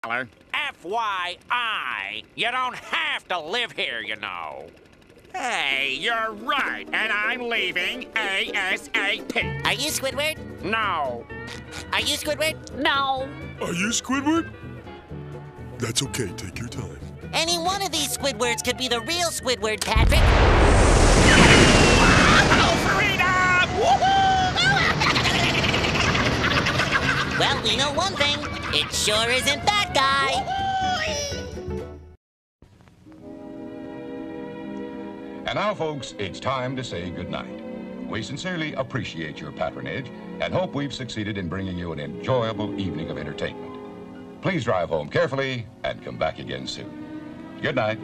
FYI, you don't have to live here, you know. Hey, you're right, and I'm leaving ASAP. Are you Squidward? No. Are you Squidward? No. Are you Squidward? That's okay, take your time. Any one of these Squidwards could be the real Squidward, Patrick. Freedom! Well, we know one thing. It sure isn't that guy. And now, folks, it's time to say goodnight. We sincerely appreciate your patronage and hope we've succeeded in bringing you an enjoyable evening of entertainment. Please drive home carefully and come back again soon. Good night.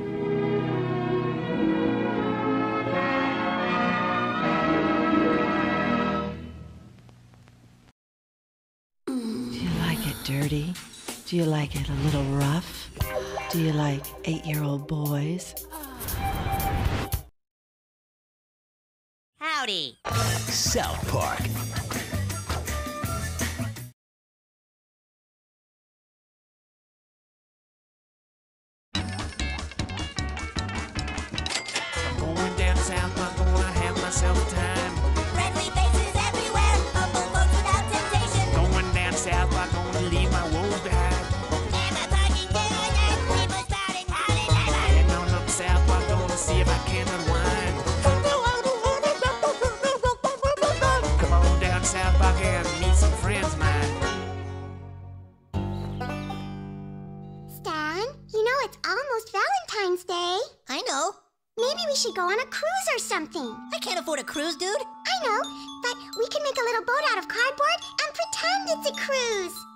Do you like it dirty? Do you like it a little rough? Do you like 8-year-old boys? Howdy. South Park. Going down South Park, gonna have myself a time. Friendly faces everywhere, humble folks without temptation. Going down South Park, gonna leave my woes behind. And the parking doing it, people starting howling. Heading on up South Park, gonna see if I can unwind. Come on down South Park and meet some friends of mine. Stan, you know it's almost Valentine's Day. I know. Maybe we should go on a cruise or something. I can't afford a cruise, dude. I know, but we can make a little boat out of cardboard and pretend it's a cruise.